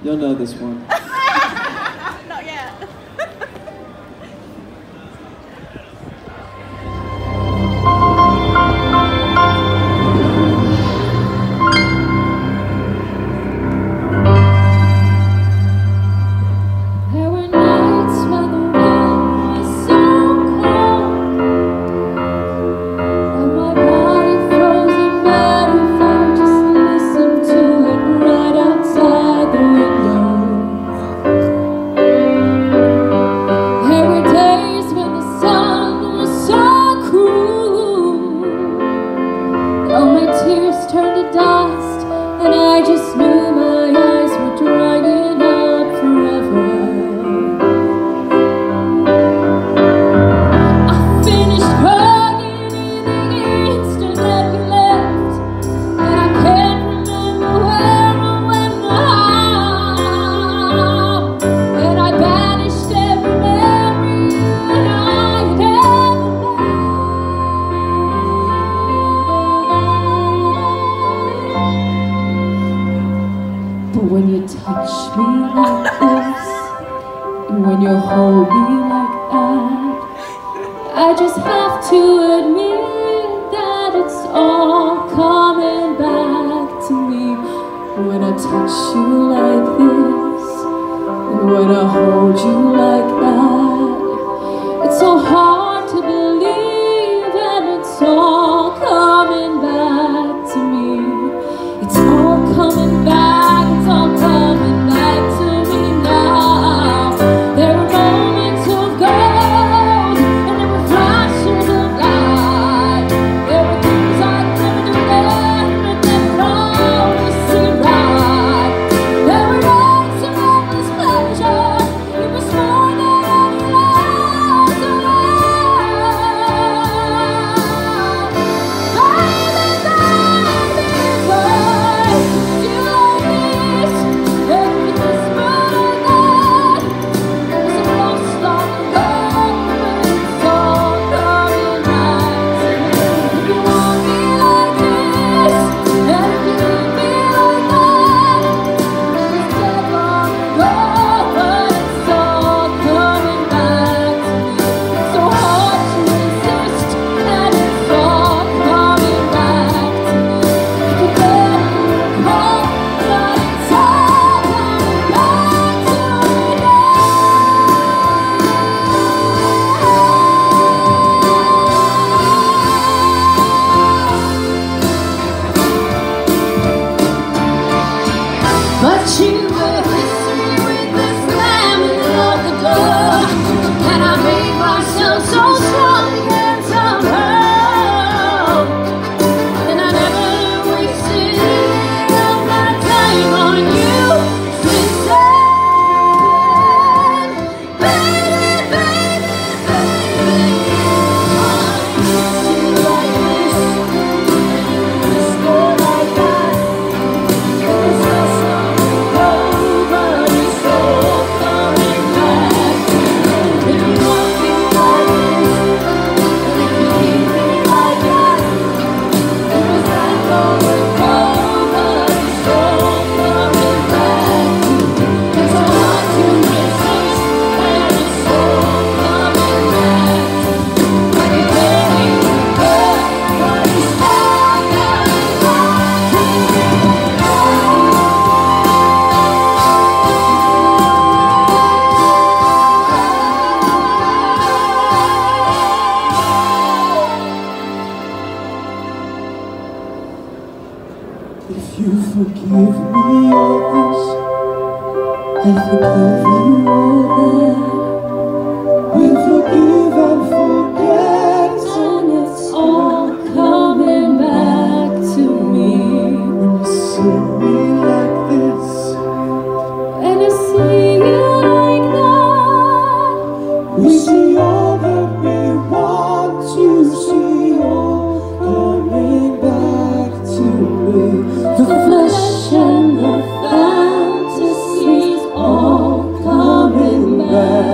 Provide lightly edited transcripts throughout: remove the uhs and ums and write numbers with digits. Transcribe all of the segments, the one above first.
You'll know this one. Not yet. There were nights when the wind was so cold, and my body frozen but if I just listened to it right outside the window. There were days when the sun was so cruel, all my tears turned to dust, and I just knew my eyes were drying up forever. I finished crying in the instant that you left, and I can't remember where or when or how, and I banished every memory you and I had ever made. But when you touch me like this, and when you hold me like that, I just have to admit that it's all coming back to me. When I touch you like this, and when I hold you like that, it's so hard to believe, and it's all coming back to me. It's all coming back, it's all coming back to me now. There were moments of gold, and there were flashes of light. There were things I'd never done, but they would always seem right. There were nights of endless pleasure. It was more than any love to but you were history with the slamming of the door, and I made myself so strong against somehow, and I never wasted any of my time on you since then. Baby, baby, baby, I miss you like this, it's more like that. It's just if you forgive me all this, I forgive you all that. We forgive and forget, and it's all coming back to me. When you see me like this, and I see you like that, we see all that we want to see, all coming back to me. The flesh and the fantasies all coming back.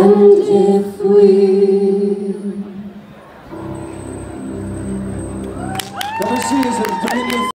And if we Come and see us at the Dominion